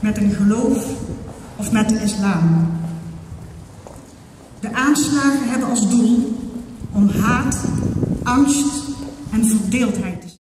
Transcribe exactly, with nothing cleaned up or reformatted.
met een geloof of met de islam. De aanslagen hebben als doel om haat, angst en verdeeldheid te